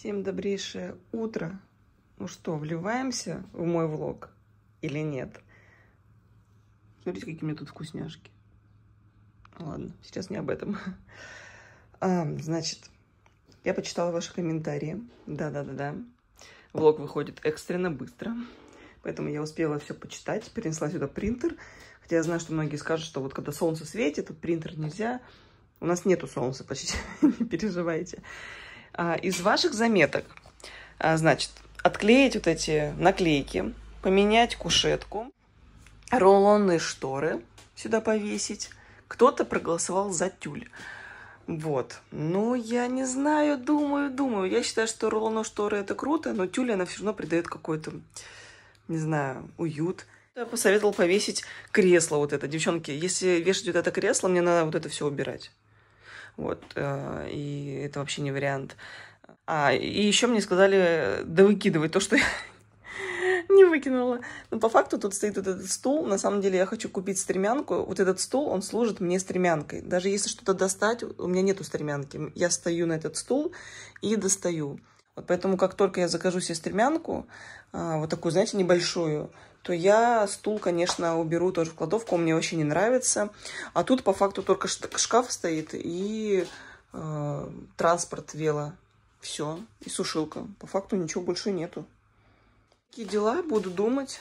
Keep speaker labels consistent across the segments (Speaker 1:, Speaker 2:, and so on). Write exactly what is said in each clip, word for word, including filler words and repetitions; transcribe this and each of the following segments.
Speaker 1: Всем добрейшее утро. Ну что, вливаемся в мой влог или нет? Смотрите, какие у меня тут вкусняшки. Ладно, сейчас не об этом. А, значит, я почитала ваши комментарии. Да-да-да-да. Влог выходит экстренно быстро. Поэтому я успела все почитать. Перенесла сюда принтер. Хотя я знаю, что многие скажут, что вот когда солнце светит, тут принтер нельзя. У нас нету солнца почти, не переживайте. А, из ваших заметок, а, значит, отклеить вот эти наклейки, поменять кушетку, рулонные шторы сюда повесить. Кто-то проголосовал за тюль. Вот. Ну, я не знаю, думаю, думаю. Я считаю, что рулонные шторы это круто, но тюль, она все равно придает какой-то, не знаю, уют. Я посоветовал повесить кресло вот это. Девчонки, если вешать вот это кресло, мне надо вот это все убирать. Вот, и это вообще не вариант. А, и еще мне сказали, да выкидывай то, что я не выкинула. Но по факту тут стоит вот этот стул. На самом деле я хочу купить стремянку. Вот этот стул, он служит мне стремянкой. Даже если что-то достать, у меня нету стремянки. Я стою на этот стул и достаю. Вот поэтому, как только я закажу себе стремянку, вот такую, знаете, небольшую, то я стул, конечно, уберу тоже в кладовку, он мне вообще не нравится. А тут по факту только шкаф стоит и э, транспорт вело. Все. И сушилка. По факту ничего больше нету. Какие дела? Буду думать.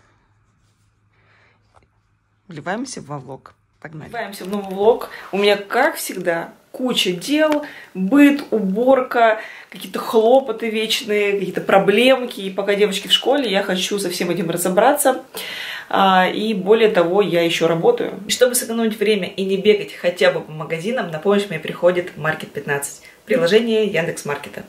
Speaker 1: Вливаемся во влог. Погнали. Вливаемся в новый влог. У меня, как всегда, куча дел, быт, уборка, какие-то хлопоты вечные, какие-то проблемки. И пока девочки в школе, я хочу со всем этим разобраться. И более того, я еще работаю. Чтобы сэкономить время и не бегать хотя бы по магазинам, на помощь мне приходит Маркет пятнадцать. Приложение Яндекс.Маркета.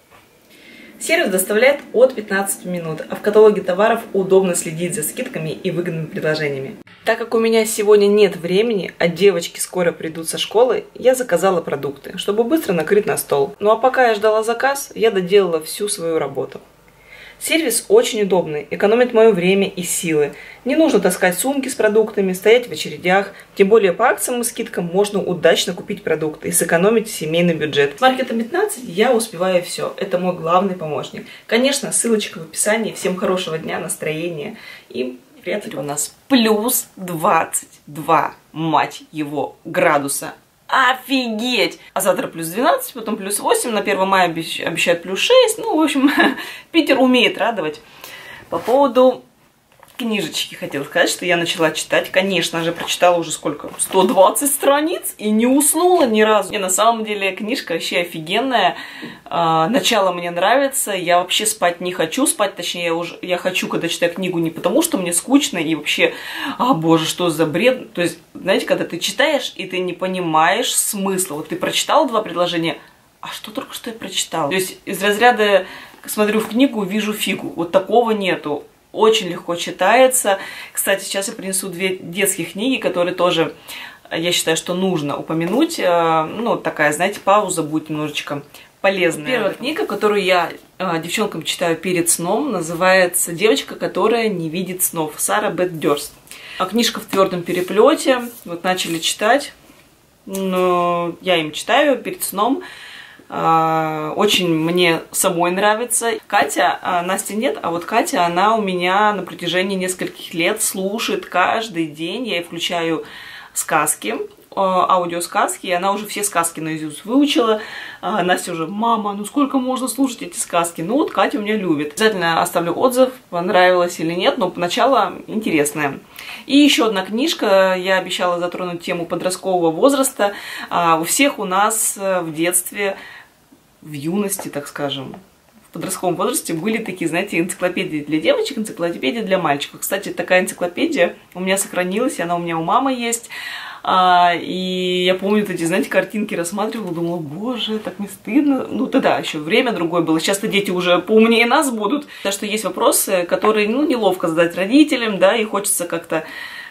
Speaker 1: Сервис доставляет от пятнадцати минут, а в каталоге товаров удобно следить за скидками и выгодными предложениями. Так как у меня сегодня нет времени, а девочки скоро придут со школы, я заказала продукты, чтобы быстро накрыть на стол. Ну а пока я ждала заказ, я доделала всю свою работу. Сервис очень удобный, экономит мое время и силы. Не нужно таскать сумки с продуктами, стоять в очередях. Тем более по акциям и скидкам можно удачно купить продукты и сэкономить семейный бюджет. С Маркетом пятнадцать я успеваю все. Это мой главный помощник. Конечно, ссылочка в описании. Всем хорошего дня, настроения и приятного. У нас плюс двадцать два, мать его, градуса. Офигеть! А завтра плюс двенадцать, потом плюс восемь, на первое мая обещают плюс шесть. Ну, в общем, Питер умеет радовать. По поводу книжечки хотела сказать, что я начала читать. Конечно же, прочитала уже сколько? сто двадцать страниц и не уснула ни разу. И на самом деле книжка вообще офигенная. А, начало мне нравится. Я вообще спать не хочу. Спать, точнее, я, уже, я хочу, когда читаю книгу, не потому что мне скучно и вообще, а боже, что за бред. То есть, знаете, когда ты читаешь и ты не понимаешь смысла. Вот ты прочитал два предложения, а что только что я прочитала? То есть из разряда смотрю в книгу, вижу фигу. Вот такого нету. Очень легко читается. Кстати, сейчас я принесу две детские книги, которые тоже, я считаю, что нужно упомянуть. Ну, такая, знаете, пауза будет немножечко полезная. Первая книга, которую я девчонкам читаю перед сном, называется «Девочка, которая не видит снов». Сара Бет Дёрст. Книжка в твердом переплете. Вот начали читать. Но я им читаю перед сном. Очень мне самой нравится. Катя, Насти нет, а вот Катя, она у меня на протяжении нескольких лет слушает каждый день. Я ей включаю сказки, аудиосказки, и она уже все сказки наизусть выучила. Настя уже: мама, ну сколько можно слушать эти сказки? Ну вот Катя у меня любит. Обязательно оставлю отзыв, понравилось или нет, но начало интересное. И еще одна книжка, я обещала затронуть тему подросткового возраста. У всех у нас в детстве, в юности, так скажем, в подростковом возрасте были такие, знаете, энциклопедии для девочек, энциклопедии для мальчиков. Кстати, такая энциклопедия у меня сохранилась, она у меня у мамы есть. А, и я помню эти, знаете, картинки рассматривала, думала, боже, так не стыдно. Ну, тогда еще время другое было. Сейчас-то дети уже поумнее нас будут. Так что есть вопросы, которые, ну, неловко задать родителям, да, и хочется как-то...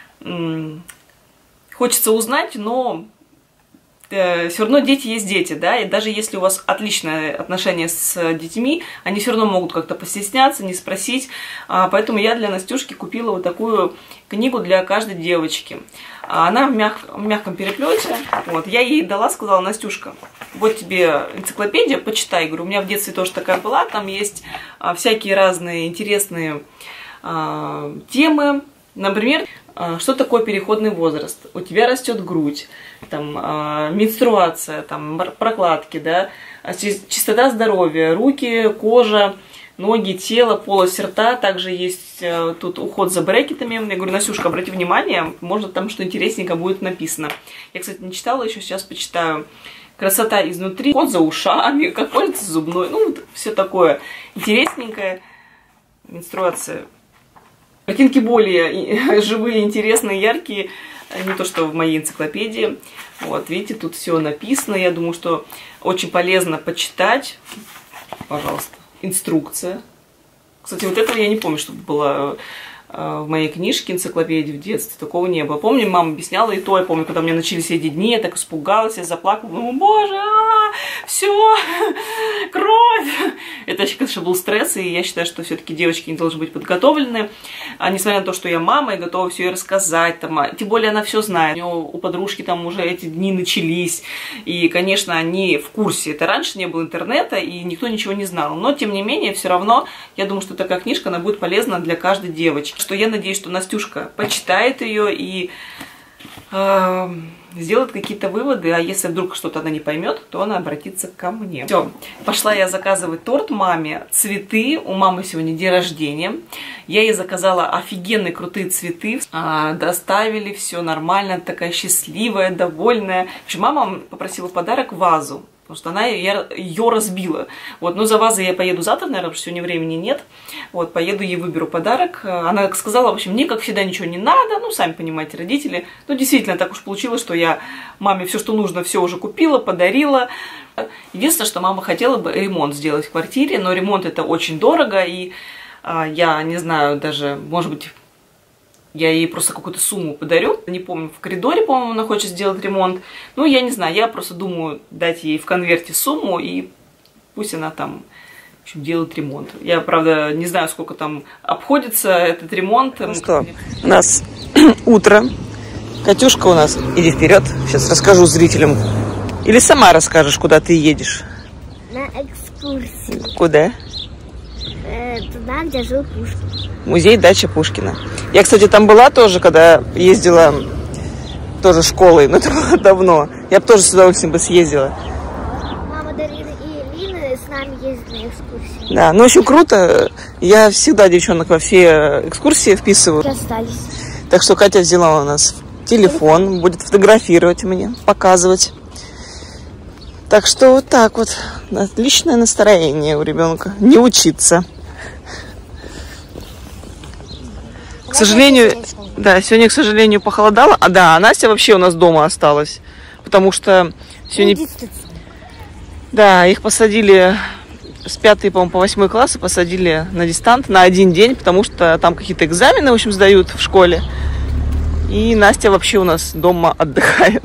Speaker 1: Хочется узнать, но... все равно дети есть дети, да, и даже если у вас отличное отношение с детьми, они все равно могут как-то постесняться, не спросить, поэтому я для Настюшки купила вот такую книгу для каждой девочки. Она в, мяг... в мягком переплете. Вот. Я ей дала, сказала: Настюшка, вот тебе энциклопедия, почитай. Я говорю, у меня в детстве тоже такая была. Там есть а, всякие разные интересные а, темы. Например, а, что такое переходный возраст? У тебя растет грудь, там, а, менструация, там, прокладки, да, чистота здоровья, руки, кожа, ноги, тело, полость рта. Также есть э, тут уход за брекетами. Я говорю, Настюшка, обрати внимание, может там что интересненько будет написано. Я, кстати, не читала еще, сейчас почитаю. Красота изнутри, уход за ушами, как пользоваться зубной. Ну, вот все такое интересненькое. Менструация. Картинки более живые, интересные, яркие. Не то, что в моей энциклопедии. Вот, видите, тут все написано. Я думаю, что очень полезно почитать. Пожалуйста. Инструкция. Кстати, вот этого я не помню, чтобы было э, в моей книжке, энциклопедии в детстве. Такого не было. Помню, мама объясняла, и то я помню, когда у меня начались эти дни, я так испугалась, я заплакала. Ну, боже, а, все, кровь. Это, конечно, был стресс, и я считаю, что все-таки девочки не должны быть подготовлены. А несмотря на то, что я мама, и готова все ей рассказать. Там, а, тем более она все знает. У нее, у подружки там уже эти дни начались. И, конечно, они в курсе. Это раньше не было интернета, и никто ничего не знал. Но, тем не менее, все равно, я думаю, что такая книжка, она будет полезна для каждой девочки. Что я надеюсь, что Настюшка почитает ее и э, сделает какие-то выводы. А если вдруг что-то она не поймет, то она обратится ко мне. Все, пошла я заказывать торт маме, цветы. У мамы сегодня день рождения. Я ей заказала офигенные крутые цветы. А, доставили, все нормально, такая счастливая, довольная. В общем, мама попросила в подарок вазу. Потому что она ее разбила. Вот, ну, за вазой я поеду завтра, наверное, потому что сегодня времени нет. Вот, поеду, ей выберу подарок. Она сказала, в общем, мне, как всегда, ничего не надо. Ну, сами понимаете, родители. Ну, действительно, так уж получилось, что я маме все, что нужно, все уже купила, подарила. Единственное, что мама хотела бы ремонт сделать в квартире. Но ремонт это очень дорого. И а, я не знаю даже, может быть... Я ей просто какую-то сумму подарю. Не помню, в коридоре, по-моему, она хочет сделать ремонт. Ну, я не знаю, я просто думаю дать ей в конверте сумму, и пусть она там, в общем, делает ремонт. Я, правда, не знаю, сколько там обходится этот ремонт. Ну что, у нас утро. Катюшка у нас, иди вперед, сейчас расскажу зрителям. Или сама расскажешь, куда ты едешь?
Speaker 2: На экскурсию.
Speaker 1: Куда?
Speaker 2: Э, туда, где жил Пушкин.
Speaker 1: Музей дача Пушкина. Я, кстати, там была тоже, когда ездила тоже школой, но это было давно. Я бы тоже с удовольствием бы съездила.
Speaker 2: Мама Дарина и Лина с нами ездят на экскурсии.
Speaker 1: Да, ну очень круто. Я всегда девчонок во все экскурсии вписываю.
Speaker 2: Остались.
Speaker 1: Так что Катя взяла у нас телефон, будет фотографировать мне, показывать. Так что вот так вот. Отличное настроение у ребенка. Не учиться. К сожалению, да, сегодня, к сожалению, похолодало. А да, а Настя вообще у нас дома осталась. Потому что сегодня... Да, их посадили с пятого, по-моему, по восьмой класса, посадили на дистант на один день, потому что там какие-то экзамены, в общем, сдают в школе. И Настя вообще у нас дома отдыхает.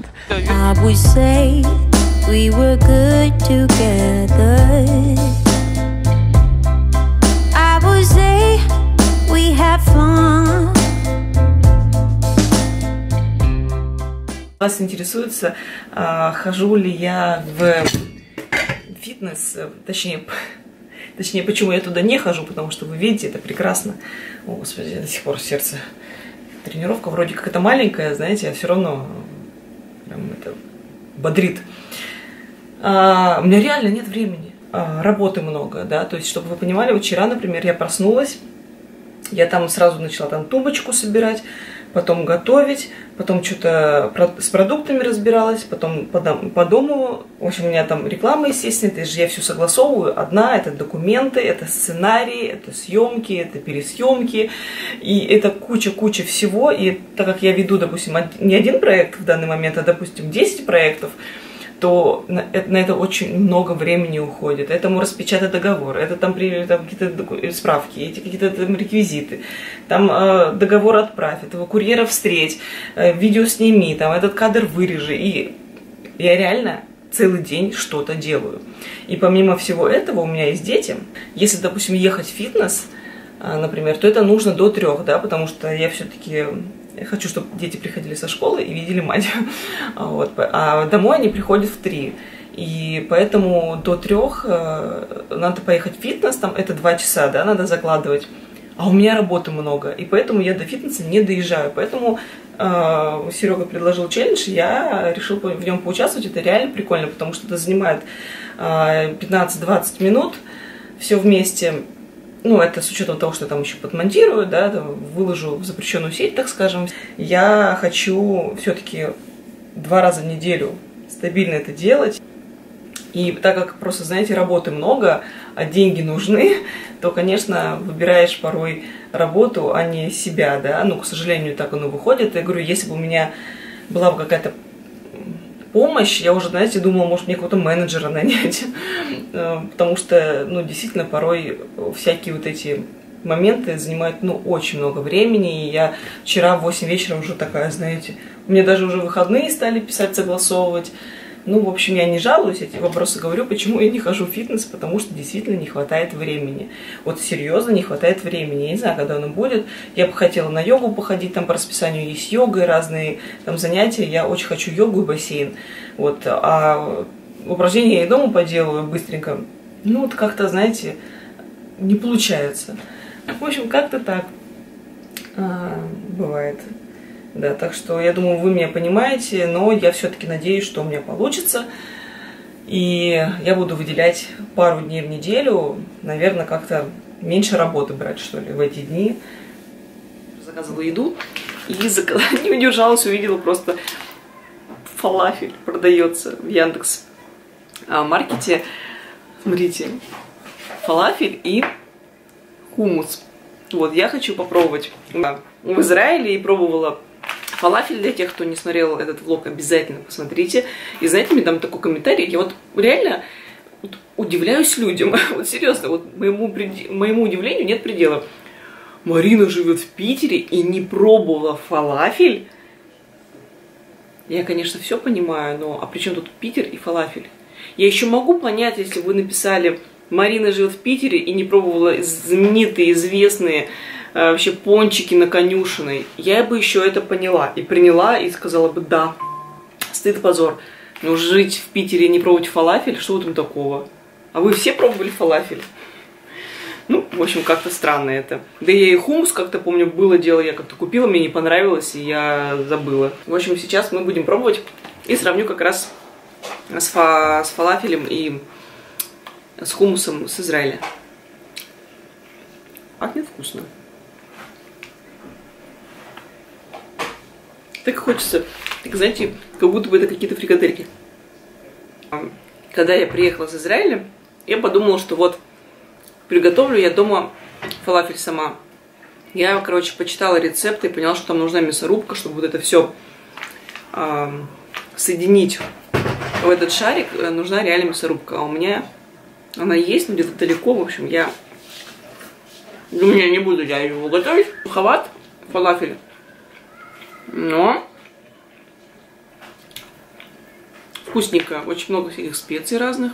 Speaker 1: Вас интересуется, хожу ли я в фитнес, точнее, точнее, почему я туда не хожу, потому что вы видите, это прекрасно. О, Господи, до сих пор сердце. Тренировка вроде как это маленькая, знаете, а все равно прям это бодрит. А, у меня реально нет времени, а, работы много, да, то есть, чтобы вы понимали, вчера, например, я проснулась, я там сразу начала там тумбочку собирать, потом готовить, потом что-то с продуктами разбиралась, потом по, дом, по дому, в общем, у меня там реклама, естественно, это же я все согласовываю, одна, это документы, это сценарии, это съемки, это пересъемки, и это куча-куча всего, и так как я веду, допустим, не один проект в данный момент, а, допустим, десять проектов, то на это, на это очень много времени уходит. Этому распечатать договор, это там, там какие-то справки, эти какие-то там реквизиты, там э, договор отправь, этого курьера встреть, э, видео сними, там этот кадр вырежи. И я реально целый день что-то делаю. И помимо всего этого у меня есть дети. Если, допустим, ехать в фитнес, э, например, то это нужно до трех, да, потому что я все-таки Я хочу, чтобы дети приходили со школы и видели мать. Вот. А домой они приходят в три. И поэтому до трех надо поехать в фитнес, там это два часа, да, надо закладывать. А у меня работы много, и поэтому я до фитнеса не доезжаю. Поэтому э, Серега предложил челлендж, я решил в нем поучаствовать. Это реально прикольно, потому что это занимает э, пятнадцать-двадцать минут, все вместе. Ну, это с учетом того, что я там еще подмонтирую, да, там, выложу в запрещенную сеть, так скажем. Я хочу все-таки два раза в неделю стабильно это делать. И так как просто, знаете, работы много, а деньги нужны, то, конечно, выбираешь порой работу, а не себя, да. Ну, к сожалению, так оно выходит. Я говорю, если бы у меня была бы какая-то помощь, я уже, знаете, думала, может, мне какого-то менеджера нанять. Потому что, ну, действительно, порой всякие вот эти моменты занимают, ну, очень много времени. И я вчера в восемь вечера уже такая, знаете, мне даже уже выходные стали писать, согласовывать. Ну, в общем, я не жалуюсь, эти вопросы говорю, почему я не хожу в фитнес, потому что действительно не хватает времени. Вот серьезно не хватает времени. Я не знаю, когда оно будет. Я бы хотела на йогу походить, там по расписанию есть йога и разные там занятия. Я очень хочу йогу и бассейн. Вот. А упражнения я и дома поделаю быстренько. Ну, вот как-то, знаете, не получается. В общем, как-то так а, бывает. Да, так что я думаю, вы меня понимаете, но я все-таки надеюсь, что у меня получится. И я буду выделять пару дней в неделю, наверное, как-то меньше работы брать, что ли, в эти дни. Заказала еду и не удержалась, увидела просто фалафель продается в Яндекс.Маркете. Смотрите, фалафель и хумус. Вот, я хочу попробовать в Израиле и пробовала фалафель. Для тех, кто не смотрел этот влог, обязательно посмотрите. И знаете, мне там такой комментарий, я вот реально вот удивляюсь людям. Вот серьезно, вот моему, моему удивлению нет предела. Марина живет в Питере и не пробовала фалафель. Я, конечно, все понимаю, но а при чем тут Питер и фалафель? Я еще могу понять, если вы написали: Марина живет в Питере и не пробовала знаменитые, известные э, вообще пончики на Конюшиной. Я бы еще это поняла и приняла, и сказала бы: да, стыд, позор. Но жить в Питере и не пробовать фалафель, что в этом такого? А вы все пробовали фалафель? Ну, в общем, как-то странно это. Да я и хумус как-то помню, было дело, я как-то купила, мне не понравилось, и я забыла. В общем, сейчас мы будем пробовать и сравню как раз с, фа с фалафелем и с хумусом с Израиля. Пахнет вкусно. Так хочется, так знаете, как будто бы это какие-то фрикадельки. Когда я приехала с Израиля, я подумала, что вот приготовлю я дома фалафель сама. Я, короче, почитала рецепты и поняла, что там нужна мясорубка, чтобы вот это все э, соединить в этот шарик. Нужна реально мясорубка. А у меня она есть, но где-то далеко. В общем, я для меня не буду я его готовить. Суховат фалафель. Но вкусненько. Очень много всяких специй разных.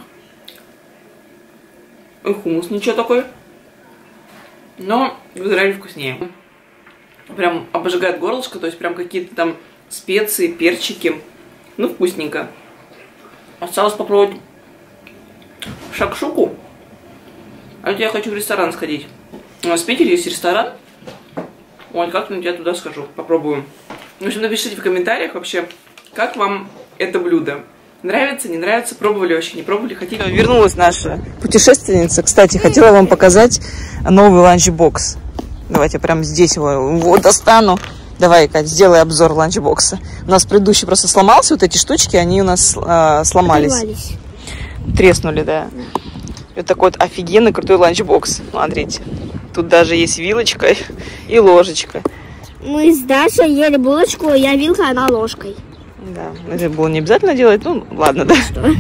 Speaker 1: И хумус ничего такой. Но в Израиле вкуснее. Прям обжигает горлышко. То есть прям какие-то там специи, перчики. Ну, вкусненько. Осталось попробовать шакшуку. А это я хочу в ресторан сходить. У нас в Питере есть ресторан. Вот, как-нибудь я туда схожу. Попробую. В общем, напишите в комментариях вообще, как вам это блюдо. Нравится, не нравится, пробовали вообще, не пробовали, хотите. Вернулась наша путешественница. Кстати, хотела вам показать новый ланчбокс. Давайте прямо здесь его, его достану. Давай, Кать, сделай обзор ланчбокса. У нас предыдущий просто сломался, вот эти штучки, они у нас э, сломались. Оторвались. Треснули, да. да. Вот такой вот офигенный крутой ланчбокс. Смотрите, тут даже есть вилочка и ложечка.
Speaker 2: Мы с Дашей ели булочку, я вилкой, она ложкой.
Speaker 1: Да, это было не обязательно делать, ну ладно, да. Что?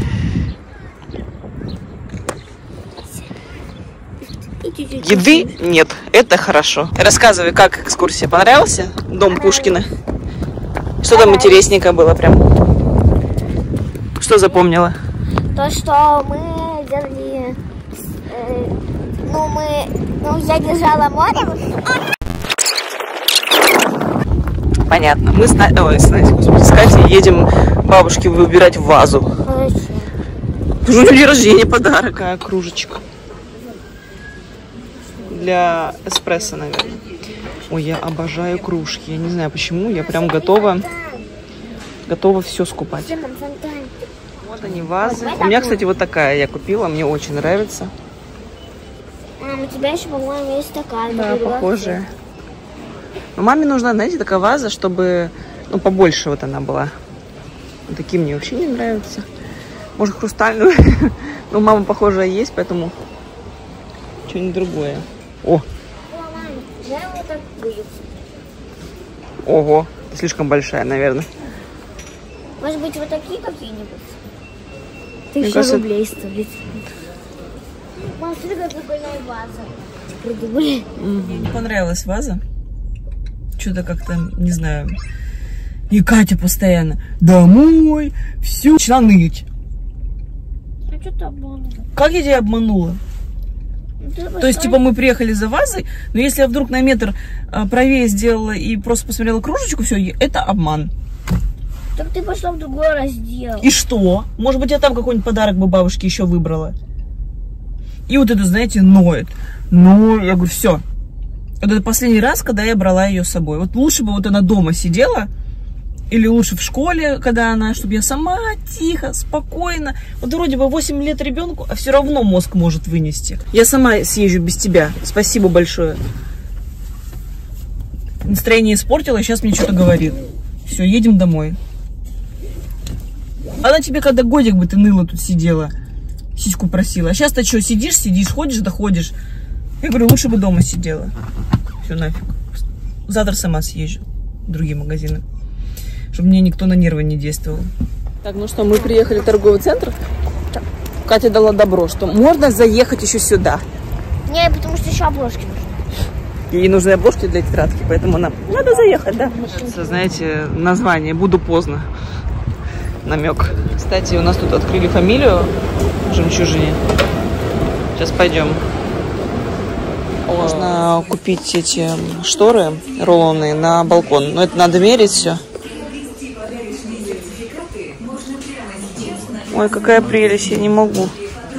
Speaker 1: Еды нет, это хорошо. Рассказывай, как экскурсия, понравился? Дом Пушкина? Что там интересненько было прям? Что запомнила?
Speaker 2: То, что мы делали, э, ну мы, ну я держала море.
Speaker 1: Понятно. Мы с, На... Ой, с, Настей, господи, с Катей едем бабушке выбирать вазу.
Speaker 2: Хорошо.
Speaker 1: У нее день рождения подарок. Такая кружечка. Для эспрессо, наверное. Ой, я обожаю кружки. Я не знаю почему. Я прям готова, готова все скупать. Вот они, вазы. У меня, кстати, вот такая я купила. Мне очень нравится.
Speaker 2: А, у тебя еще, по-моему, есть такая.
Speaker 1: Да, похожая. Но маме нужна, знаете, такая ваза, чтобы, ну, побольше вот она была. Вот такие мне вообще не нравятся. Может, хрустальную. Но мама похожая есть, поэтому что-нибудь другое. О! Ого, слишком большая, наверное.
Speaker 2: Может быть, вот такие какие-нибудь? Тысяча кажется... рублей стоит. Мам, смотри, какая прикольная ваза. Придумали.
Speaker 1: Мне понравилась ваза. Что-то как-то, не знаю. И Катя постоянно домой, все, начала ныть.
Speaker 2: А что ты обманула?
Speaker 1: Как я тебя обманула? То есть, типа, мы приехали за вазой, но если я вдруг на метр а, правее сделала и просто посмотрела кружечку, все, это обман.
Speaker 2: Так ты пошла в другой раздел.
Speaker 1: И что? Может быть, я там какой-нибудь подарок бы бабушке еще выбрала. И вот это, знаете, ноет. Ну, я говорю, все. Вот это последний раз, когда я брала ее с собой. Вот лучше бы вот она дома сидела, или лучше в школе, когда она, чтобы я сама тихо, спокойно. Вот вроде бы восемь лет ребенку, а все равно мозг может вынести. Я сама съезжу без тебя. Спасибо большое. Настроение испортила, и сейчас мне что-то говорит. Все, едем домой. Она тебе, когда годик бы ты ныла тут сидела, сиську просила. А сейчас ты что, сидишь, сидишь, ходишь, да ходишь. Я говорю, лучше бы дома сидела. Все, нафиг. Завтра сама съезжу в другие магазины, чтобы мне никто на нервы не действовал. Так, ну что, мы приехали в торговый центр. Катя дала добро, что можно заехать еще сюда.
Speaker 2: Не, потому что еще обложки нужны.
Speaker 1: Ей нужны обложки для тетрадки, поэтому нам надо заехать, да? Это, знаете, название «Буду поздно». Намек. Кстати, у нас тут открыли фамилию в «Жемчужине». Сейчас пойдем. Можно купить эти шторы рулонные на балкон. Но это надо мерить все. Ой, какая прелесть, я не могу.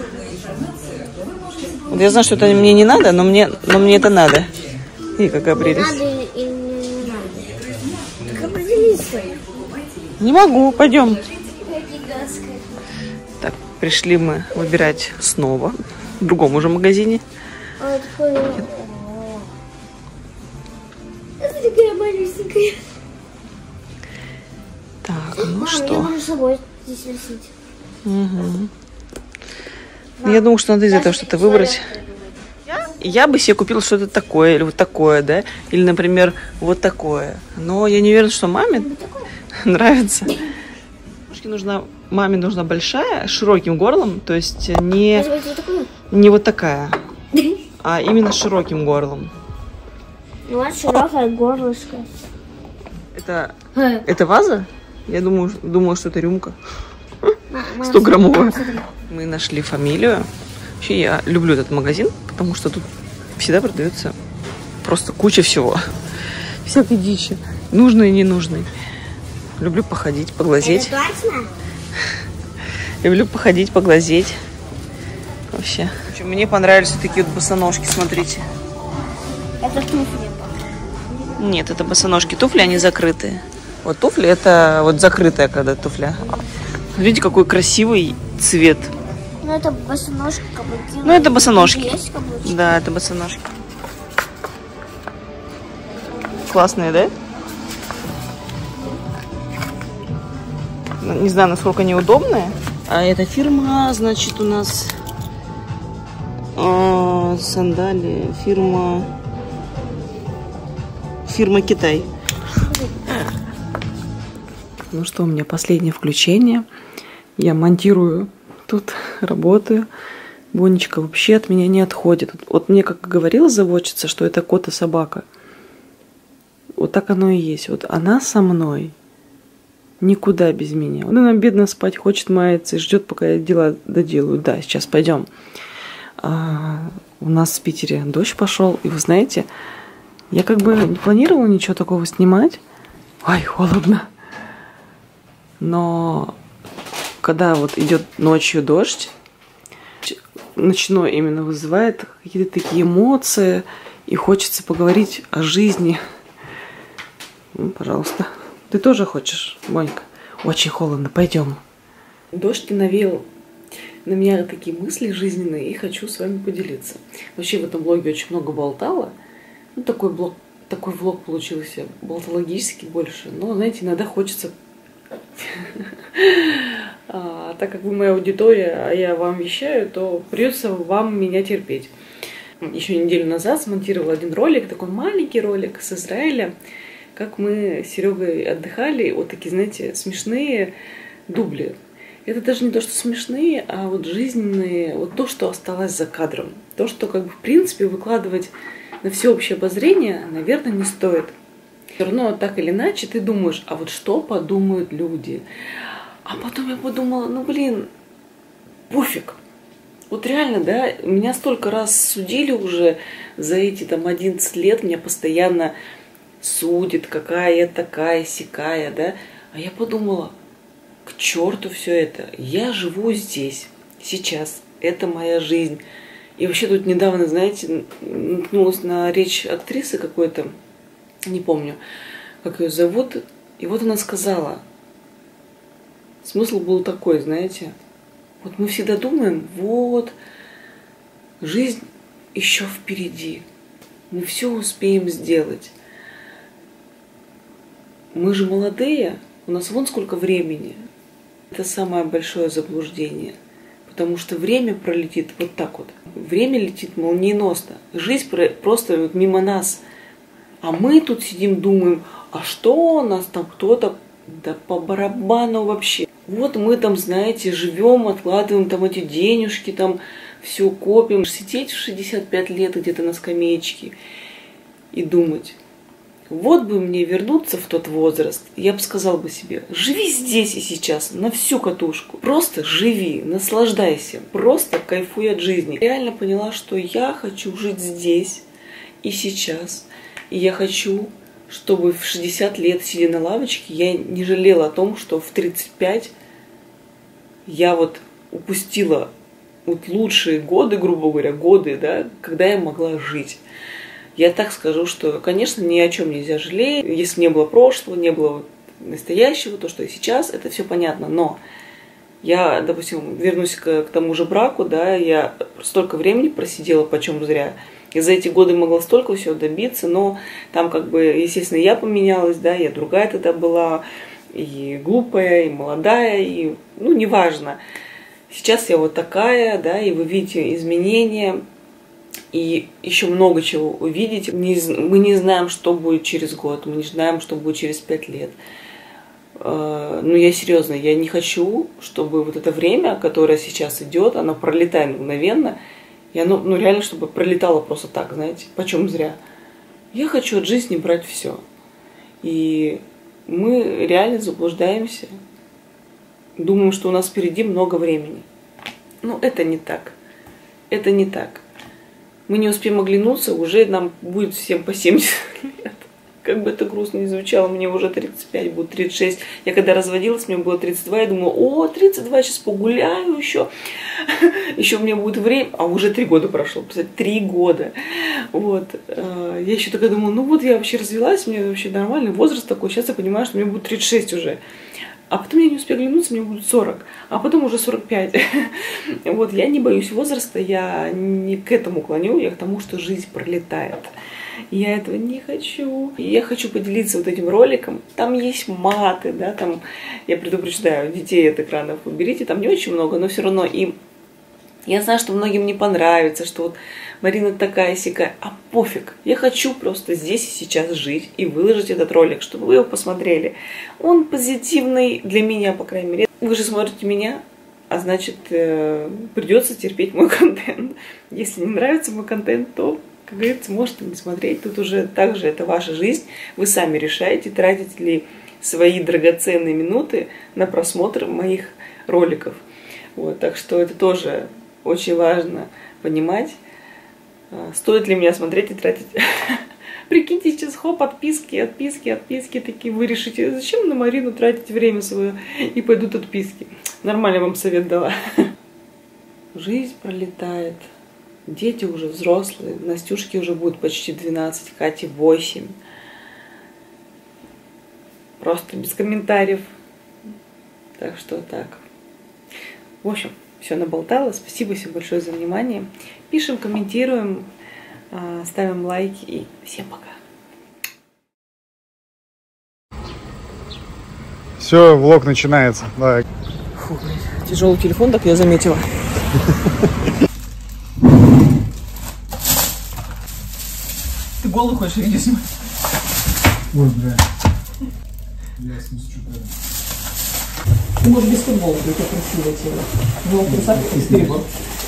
Speaker 1: Вот я знаю, что это мне не надо, но мне, но мне это надо. И какая прелесть.
Speaker 2: Надо и не надо. Так определись.
Speaker 1: Не могу, пойдем. Так, пришли мы выбирать снова в другом уже магазине.
Speaker 2: А, такой... Это такая малюсенькая.
Speaker 1: Так, ну
Speaker 2: Мам,
Speaker 1: что?
Speaker 2: я могу с собой здесь носить.
Speaker 1: Угу. Мам, я думаю, что надо из этого что-то выбрать. Я, я бы себе купила что-то такое, или вот такое, да? Или, например, вот такое. Но я не уверена, что маме нравится. Нужна, маме нужна большая, с широким горлом, то есть не, не вот такая, а именно с широким горлом.
Speaker 2: Вот широкое горлышко.
Speaker 1: Это, это ваза? Я думаю, думаю, что это рюмка. сто граммовая. Мы нашли фамилию. Вообще я люблю этот магазин, потому что тут всегда продается просто куча всего. Всякой дичи. Нужной и ненужной. Люблю походить, поглазеть.
Speaker 2: Это точно?
Speaker 1: Люблю походить, поглазеть. Вообще. Мне понравились вот такие вот босоножки, смотрите.
Speaker 2: Это туфли.
Speaker 1: Нет, это босоножки. Туфли, они закрытые. Вот туфли, это вот закрытая, когда туфля. Видите, какой красивый цвет.
Speaker 2: Ну, это босоножки, каблуки.
Speaker 1: Ну, это босоножки.
Speaker 2: Есть каблучки?
Speaker 1: Да, это босоножки. Классные, да? Не знаю, насколько они удобные. А эта фирма, значит, у нас э, сандали. Фирма... Фирма Китай. Ну что, у меня последнее включение. Я монтирую тут, работаю. Бонечка вообще от меня не отходит. Вот мне, как говорила заводчица, что это кот и собака. Вот так оно и есть. Вот она со мной. Никуда без меня. Вот она бедно спать хочет, мается и ждет, пока я дела доделаю. Да, сейчас пойдем. А, у нас в Питере дождь пошел. И вы знаете, я как бы не планировала ничего такого снимать. Ой, холодно. Но когда вот идет ночью дождь, ночной именно вызывает какие-то такие эмоции, и хочется поговорить о жизни. Ну, пожалуйста. Ты тоже хочешь, Монька? Очень холодно, пойдем. Дождь навеял на меня такие мысли жизненные, и хочу с вами поделиться. Вообще в этом блоге очень много болтала. Ну, такой блог, такой влог получился болтологический больше. Но, знаете, иногда хочется... А, так как вы моя аудитория, а я вам вещаю, то придется вам меня терпеть. Еще неделю назад смонтировала один ролик, такой маленький ролик с Израиля, как мы с Серегой отдыхали, вот такие, знаете, смешные дубли. Это даже не то, что смешные, а вот жизненные, вот то, что осталось за кадром. То, что, как бы, в принципе, выкладывать на всеобщее обозрение, наверное, не стоит. Все равно, так или иначе, ты думаешь, а вот что подумают люди? А потом я подумала, ну, блин, пофиг. Вот реально, да, меня столько раз судили уже за эти там одиннадцать лет, меня постоянно судит, какая я такая, сякая, да. А я подумала, к черту все это. Я живу здесь, сейчас. Это моя жизнь. И вообще тут недавно, знаете, наткнулась на речь актрисы какой-то, не помню, как ее зовут. И вот она сказала, смысл был такой, знаете, вот мы всегда думаем, вот, жизнь еще впереди. Мы все успеем сделать. Мы же молодые, у нас вон сколько времени. Это самое большое заблуждение. Потому что время пролетит вот так вот. Время летит молниеносно. Жизнь просто вот мимо нас. А мы тут сидим, думаем, а что у нас там кто-то, да по барабану вообще. Вот мы там, знаете, живем, откладываем там эти денежки, там все копим. Сидеть в шестьдесят пять лет где-то на скамеечке и думать. Вот бы мне вернуться в тот возраст, я бы сказала бы себе, живи здесь и сейчас, на всю катушку. Просто живи, наслаждайся, просто кайфуй от жизни. Реально поняла, что я хочу жить здесь и сейчас. И я хочу, чтобы в шестьдесят лет, сидя на лавочке, я не жалела о том, что в тридцать пять я вот упустила вот лучшие годы, грубо говоря, годы, да, когда я могла жить. Я так скажу, что, конечно, ни о чем нельзя жалеть. Если не было прошлого, не было настоящего, то, что и сейчас, это все понятно. Но я, допустим, вернусь к, к тому же браку, да, я столько времени просидела почем зря. И за эти годы могла столько всего добиться, но там, как бы, естественно, я поменялась, да, я другая тогда была, и глупая, и молодая, и, ну, неважно. Сейчас я вот такая, да, и вы видите изменения. И еще много чего увидеть. Мы не знаем, что будет через год, мы не знаем, что будет через пять лет. Но я серьезно, я не хочу, чтобы вот это время, которое сейчас идет, оно пролетает мгновенно, и оно, ну, реально, чтобы пролетало просто так, знаете, почем зря. Я хочу от жизни брать все. И мы реально заблуждаемся, думаем, что у нас впереди много времени. Но это не так. Это не так. Мы не успеем оглянуться, уже нам будет всем по семьдесят лет. Как бы это грустно ни звучало, мне уже тридцать пять, будет тридцать шесть. Я когда разводилась, мне было тридцать два, я думала, о, тридцать два, сейчас погуляю еще. Еще у меня будет время, а уже три года прошло, представляете, три года. Вот. Я еще такая думала, ну вот я вообще развелась, у меня вообще нормальный возраст такой, сейчас я понимаю, что мне будет тридцать шесть уже. А потом я не успею оглянуться, мне будет сорок, а потом уже сорок пять. Вот, я не боюсь возраста, я не к этому клоню, я к тому, что жизнь пролетает. Я этого не хочу. И я хочу поделиться вот этим роликом. Там есть маты, да, там, я предупреждаю, детей от экранов уберите, там не очень много, но все равно им... Я знаю, что многим не понравится, что вот Марина такая сякая, а пофиг. Я хочу просто здесь и сейчас жить и выложить этот ролик, чтобы вы его посмотрели. Он позитивный для меня, по крайней мере. Вы же смотрите меня, а значит, э, придется терпеть мой контент. Если не нравится мой контент, то, как говорится, можете не смотреть. Тут уже также это ваша жизнь. Вы сами решаете, тратите ли свои драгоценные минуты на просмотр моих роликов. Вот, так что это тоже очень важно понимать, стоит ли меня смотреть и тратить Прикиньте, сейчас хоп, отписки, отписки, отписки такие. Вы решите, зачем на Марину тратить время свое, и пойдут отписки. Нормально вам совет дала. Жизнь пролетает. Дети уже взрослые. Настюшке уже будет почти двенадцать, Кате восемь. Просто без комментариев. Так что так. В общем, все наболтала. Спасибо всем большое за внимание. Пишем, комментируем, ставим лайки и всем пока.
Speaker 3: Все, влог начинается. Давай.
Speaker 1: Фу, тяжелый телефон, так я заметила. Ты голый хочешь видео снимать?
Speaker 3: Ой, бля. Ясно, что-то.
Speaker 1: Ну, может, без футболки, это красиво тело. Ну, красавица.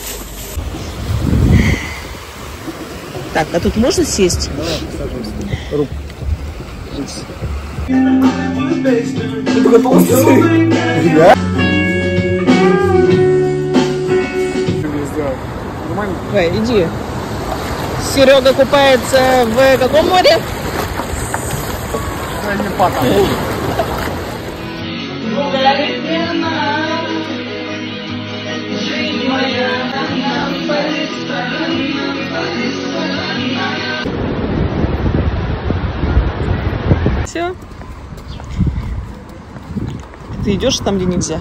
Speaker 1: Так, а тут можно сесть?
Speaker 3: Давай, присаживайся. Руку.
Speaker 1: Ты готовился?
Speaker 3: Да? Нормально?
Speaker 1: Давай, иди. Серега купается в каком море?
Speaker 3: Да не потому.
Speaker 1: Все. Ты идешь там, где нельзя?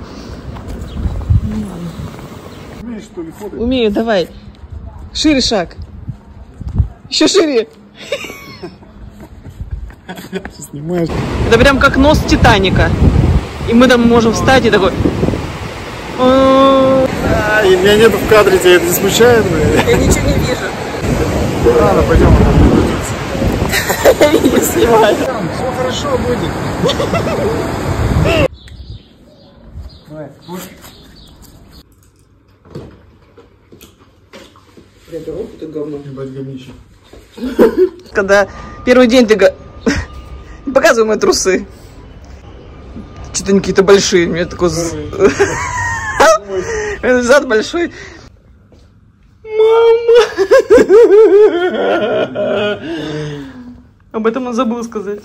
Speaker 3: Умеешь, что ли, фото?
Speaker 1: Умею, давай. Шире шаг. Еще шире.
Speaker 3: Снимаешь.
Speaker 1: Это прям как нос Титаника. И мы там можем встать и такой...
Speaker 3: А, и меня нету в кадре, тебя это не смущает, бля?
Speaker 1: Я ничего не вижу.
Speaker 3: Ладно, пойдем,
Speaker 1: Я не снимаю.
Speaker 3: все хорошо будет. Давай,
Speaker 1: Я беру это говно.
Speaker 3: ебать говнище.
Speaker 1: Когда первый день ты... го- Показывай мои трусы. Что-то они какие-то большие. У меня такой... Зад большой. Мама! Об этом он забыл сказать.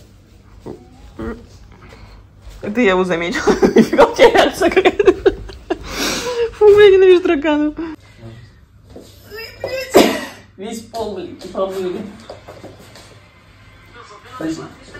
Speaker 1: Это я его заметила. Фига, у тебя реакция какая-то. Фу, я ненавижу тараканов. Весь пол, блин, помыли. Спасибо.